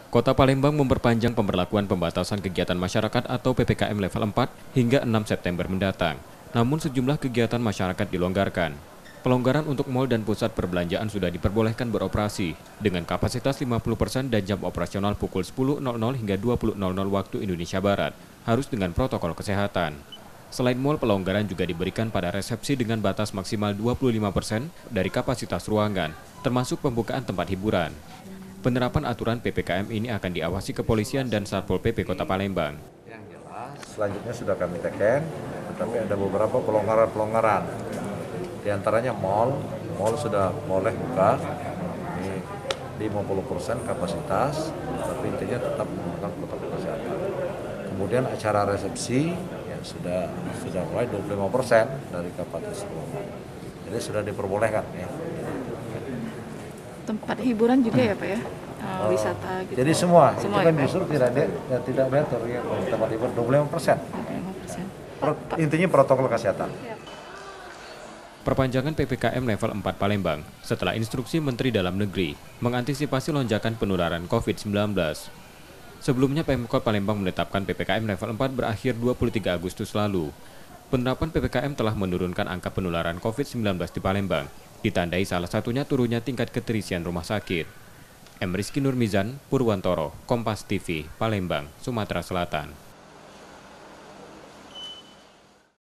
Kota Palembang memperpanjang pemberlakuan pembatasan kegiatan masyarakat atau PPKM level 4 hingga 6 September mendatang. Namun sejumlah kegiatan masyarakat dilonggarkan. Pelonggaran untuk mal dan pusat perbelanjaan sudah diperbolehkan beroperasi dengan kapasitas 50% dan jam operasional pukul 10.00 hingga 20.00 waktu Indonesia Barat, harus dengan protokol kesehatan. Selain mal, pelonggaran juga diberikan pada resepsi dengan batas maksimal 25% dari kapasitas ruangan, termasuk pembukaan tempat hiburan. Penerapan aturan PPKM ini akan diawasi kepolisian dan Satpol PP Kota Palembang. Yang jelas, selanjutnya sudah kami teken, tetapi ada beberapa pelonggaran-pelonggaran. Di antaranya mal sudah boleh buka, ini 50% kapasitas, tapi intinya tetap menggunakan protokol kesehatan. Kemudian acara resepsi ya sudah mulai 25% dari kapasitas ruangan. Jadi sudah diperbolehkan ya. Tempat hiburan juga ya Pak ya? Wisata gitu. Jadi semua itu kan ya, justru tidak diatur ya, tempat hiburan 25%. 25%. Intinya protokol kesehatan. Perpanjangan PPKM level 4 Palembang setelah instruksi Menteri Dalam Negeri mengantisipasi lonjakan penularan COVID-19. Sebelumnya Pemkot Palembang menetapkan PPKM level 4 berakhir 23 Agustus lalu. Penerapan PPKM telah menurunkan angka penularan COVID-19 di Palembang, ditandai salah satunya turunnya tingkat keterisian rumah sakit. M. Rizky Nurmizan, Purwantoro, Kompas TV, Palembang, Sumatera Selatan.